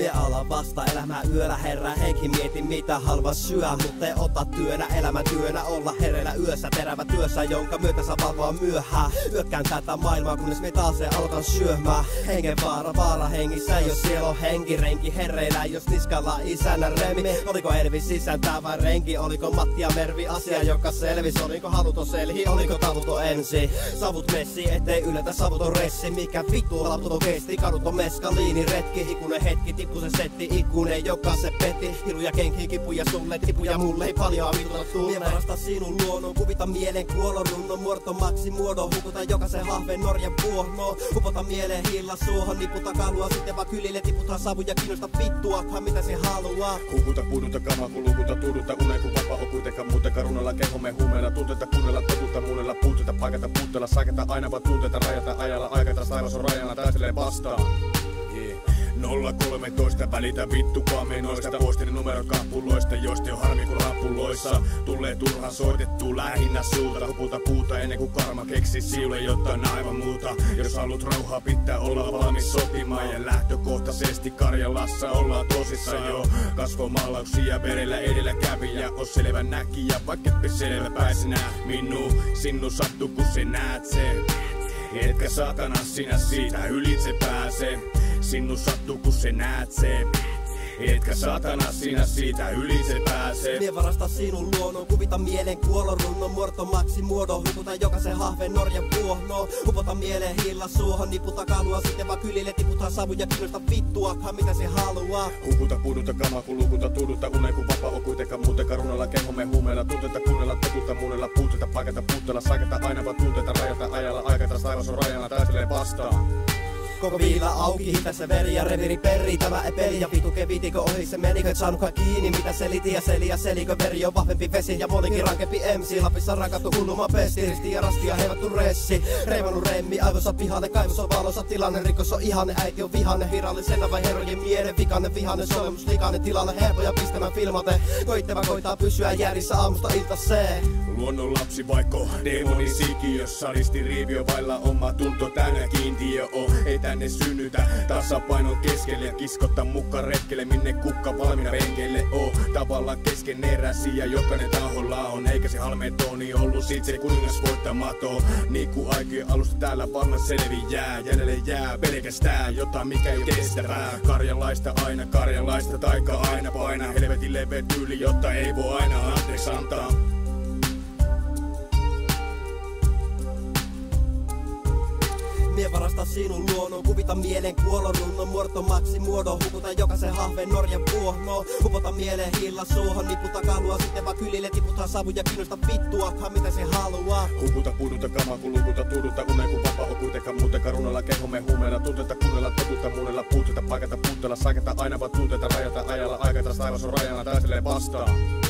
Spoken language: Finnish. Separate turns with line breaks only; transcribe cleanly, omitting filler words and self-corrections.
Mie ala vasta elämää yöllä herää henki, mietin mitä halva syö, mutta ei ota työnä elämän työnä olla hereillä yössä terävä työssä, jonka myötä saa valvoa myöhään. Yökkään tätä maailmaa, kunnes me taas aloitan syömään. Vaara hengissä, jos siellä on henki, renki herreillä, jos niskalla isänä remi. Oliko Elvis isäntä vai renki, oliko Matti ja Mervi asia, joka selvis? Oliko haluton selhi, oliko taluton ensi? Savut messi, ettei yllätä savuton ressi. Mikä vittu laputon kesti, kaduton meskaliini retki. Ikuinen hetki, tippu se setti, ikuinen joka se peti. Hiluja kenki, kipuja sulle, tipuja mulle, ei paljon vittuta tunne. Mie varasta sinun luonnon, kuvita mielen kuolon runnon. Muortomaksi muodon, hukuta jokaisen hahven Norjan vuohnoon. Hupota mieleen hilla suohon, niputa kalua, sitten vaan kylille tiputaan savuja, kiinnosta vittuakaan mitä se haluaa.
Hukuta puudunta kamaa, kun lukuta tuudutta uneen, kun vapaa on kuitenkaan muutenkaan runolla kehomme huumeella. Tunteita kuunnella, totuutta muunnella, puutteita paikata, puutteella, saaketa aina vaan tunteita, rajata ajalla, aikata, taivas on rajana, taistelee vastaan. 013 välitä vittukaan menoista, poistin numerot kapuloista, joista on harmi kun rappuloissa. Tulee turhaan soitettu lähinnä suuta, huputa puuta ennen kuin karma keksi siulle jotain aivan muuta. Jos haluat rauhaa, pitää olla valmis sotimaan, ja lähtökohtaisesti Karjalassa ollaan tosissaan jo. Kasvomaalauksia verellä edellä kävijä, on selvä näkijä, vaikka et selvä pääsinä. Sinun sattuu kun se näet sen, etkä saatana sinä siitä ylitse pääse. Sinun sattuu kun se näet sen, etkä saatana sinä siitä ylitse pääse.
Mie varasta sinun luonnon, kuvita mielen kuolon runnon. Muortomaksi muodon, hukuta jokaisen hahven Norjan vuohnoon. Hupota mieleen hilla suohon, niputa kalua, sitten vaan kylille tiputaan savuja, kiinnosta vittuakaan mitä se haluaa.
Hukuta puudunta kamaa, kun lukuta tuudutta uneen, kun vapaa on kuitenkaan muutenkaan runolla kehomme huumeella. Tunteita kuunnella, totuutta muunnella, puutteita paikata, puutteella, saaketa aina vaan tunteita, rajata ajalla, aikata, taivas on rajana, taistelee vastaan.
Koko viila auki, hitässä veri ja reviri perri. Tämä ei peli ja vitu kevitikö ohi se menikö, et saanutkaan kiinni mitä seliti ja selikö veri on vahvempi vesi ja monikin rankempi MC. Lapissa rankattu hulluma pesti, risti ja rasti ja heivattu ressi. Reivannut remmi, aivossa pihalle, kaivos on valossa tilanne, rikos on ihanne, äiti on vihanne. Virallisena vai herrojen mielen vikainen vihanne, solemus likainen tilalle helpoja pistämään filmate. Koittava koittaa pysyä järjissä aamusta iltaseen.
Luonnon lapsi vaikko demonin sikiössä, ristiriivio vailla oma tunto täynnä kiintiö on. Ei tänne synnytä tasapainon keskelle ja kiskotta mukaan retkelle, minne kukka valmiina penkeille oo. Tavallaan keskeneräisiä ja jokainen taholla on, eikä se halmeetoni ollut sit se kuningas voittamaton. Niin kuin aikojen alusta täällä vanha selviää, jäljelle jää pelkästään jotain mikä ei oo kestävää. Karjalaista aina, karjalaista taika aina paina, helvetin leveä tyyli, jotta ei voi aina anteeksi antaa.
Mie varasta sinun luonnon, kuvita mielen kuolon runnon. Muortomaksi muodon, hukuta jokaisen hahven Norjan vuohnoon. Hupota mieleen hilla suohon, niputa kalua, sitten vaan kylille tiputaan savuja, kiinnosta vittuakaan mitä se haluaa.
Hukuta puudunta kamaa, kun lukuta tuudutta uneen, kun vapaa on kuitenkaan muutenkaan runolla kehomme huumeella. Tunteita kuunnella, totuutta muunnella, puutteita paikata, puutteella, saaketa aina vaan tunteita, rajata ajalla, aikata, taivas on rajana, taistelee vastaan.